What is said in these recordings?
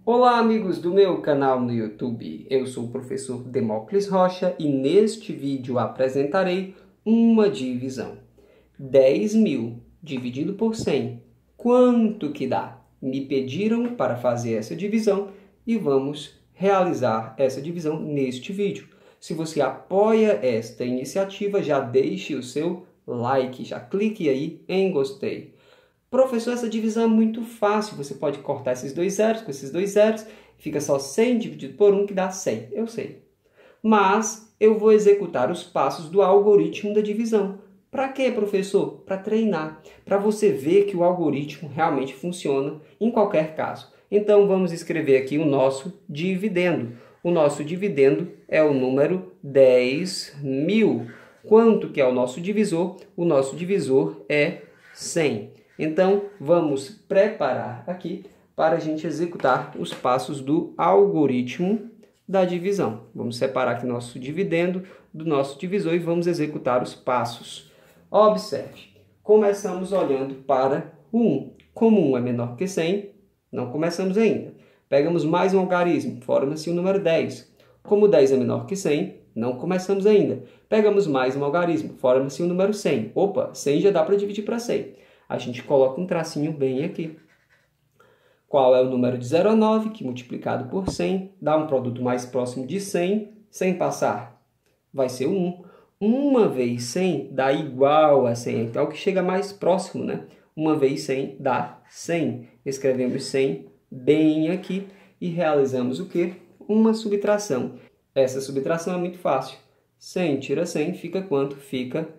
Olá, amigos do meu canal no YouTube. Eu sou o professor Demócles Rocha e neste vídeo apresentarei uma divisão. 10.000 dividido por 100, quanto que dá? Me pediram para fazer essa divisão e vamos realizar essa divisão neste vídeo. Se você apoia esta iniciativa, já deixe o seu like, já clique aí em gostei. Professor, essa divisão é muito fácil, você pode cortar esses dois zeros com esses dois zeros, fica só 100 dividido por 1 que dá 100, eu sei. Mas eu vou executar os passos do algoritmo da divisão. Para quê, professor? Para treinar, para você ver que o algoritmo realmente funciona em qualquer caso. Então vamos escrever aqui o nosso dividendo. O nosso dividendo é o número 10.000. Quanto que é o nosso divisor? O nosso divisor é 100. Então, vamos preparar aqui para a gente executar os passos do algoritmo da divisão. Vamos separar aqui nosso dividendo do nosso divisor e vamos executar os passos. Observe, começamos olhando para o 1. Como 1 é menor que 100, não começamos ainda. Pegamos mais um algarismo, forma-se o número 10. Como 10 é menor que 100, não começamos ainda. Pegamos mais um algarismo, forma-se o número 100. Opa, 100 já dá para dividir para 100. A gente coloca um tracinho bem aqui. Qual é o número de 0 a 9, que multiplicado por 100 dá um produto mais próximo de 100, sem passar? Vai ser o 1. 1 vezes 100 dá igual a 100, então é o que chega mais próximo, né? 1 vezes 100 dá 100. Escrevemos 100 bem aqui e realizamos o quê? Uma subtração. Essa subtração é muito fácil. 100 tira 100, fica quanto? Fica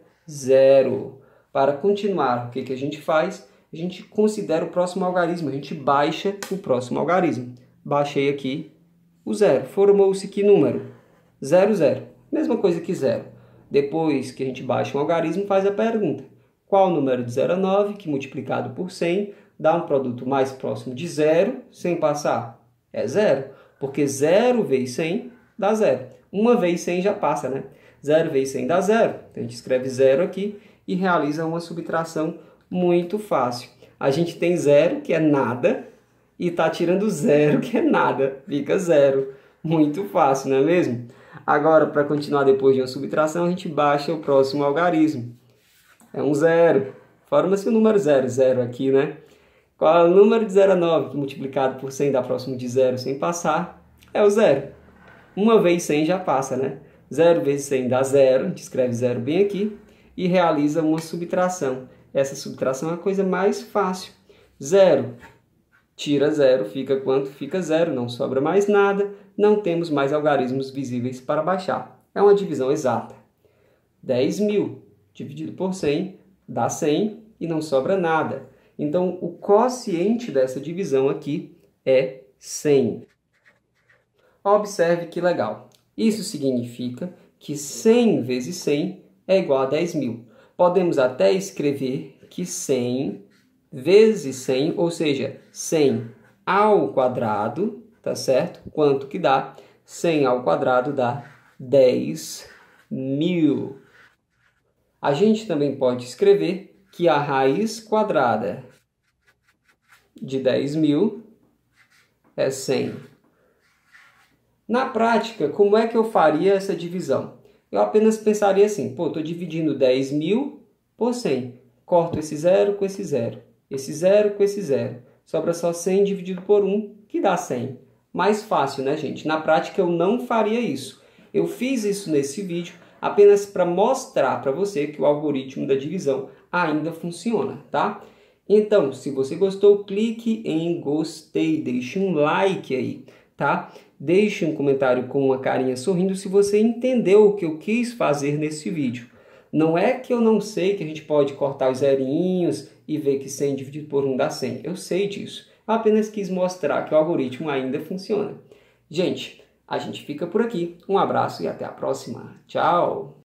0. Para continuar, o que a gente faz? A gente considera o próximo algarismo, a gente baixa o próximo algarismo. Baixei aqui o 0. Formou-se que número? 0, 0. Mesma coisa que 0. Depois que a gente baixa um algarismo, faz a pergunta. Qual o número de 0 a 9, que multiplicado por 100 dá um produto mais próximo de 0, sem passar? É 0, porque 0 vezes 100 dá 0. 1 vezes 100 já passa, né? 0 vezes 100 dá 0. Então a gente escreve 0 aqui e realiza uma subtração muito fácil. A gente tem 0, que é nada, e está tirando 0, que é nada. Fica 0. Muito fácil, não é mesmo? Agora, para continuar depois de uma subtração, a gente baixa o próximo algarismo. É um 0. Forma-se o número 0. 0 aqui, né? Qual é o número de 0 a 9, que multiplicado por 100 dá próximo de 0 sem passar? É o 0. 1 vezes 100 já passa, né? 0 vezes 100 dá 0. A gente escreve 0 bem aqui. E realiza uma subtração. Essa subtração é a coisa mais fácil. 0 tira 0, fica quanto? Fica 0, não sobra mais nada, não temos mais algarismos visíveis para baixar. É uma divisão exata. 10.000 dividido por 100 dá 100 e não sobra nada. Então, o quociente dessa divisão aqui é 100. Observe que legal. Isso significa que 100 vezes 100 é igual a 10.000. Podemos até escrever que 100 vezes 100, ou seja, 100 ao quadrado, tá certo? Quanto que dá? 100 ao quadrado dá 10.000. A gente também pode escrever que a raiz quadrada de 10.000 é 100. Na prática, como é que eu faria essa divisão? Eu apenas pensaria assim, pô, estou dividindo 10.000 por 100. Corto esse 0 com esse 0. Esse 0 com esse 0. Sobra só 100 dividido por 1, que dá 100. Mais fácil, né, gente? Na prática, eu não faria isso. Eu fiz isso nesse vídeo apenas para mostrar para você que o algoritmo da divisão ainda funciona, tá? Então, se você gostou, clique em gostei, deixe um like aí, tá? Deixe um comentário com uma carinha sorrindo se você entendeu o que eu quis fazer nesse vídeo. Não é que eu não sei que a gente pode cortar os zerinhos e ver que 100 dividido por 1 dá 100. Eu sei disso. Eu apenas quis mostrar que o algoritmo ainda funciona. Gente, a gente fica por aqui. Um abraço e até a próxima. Tchau!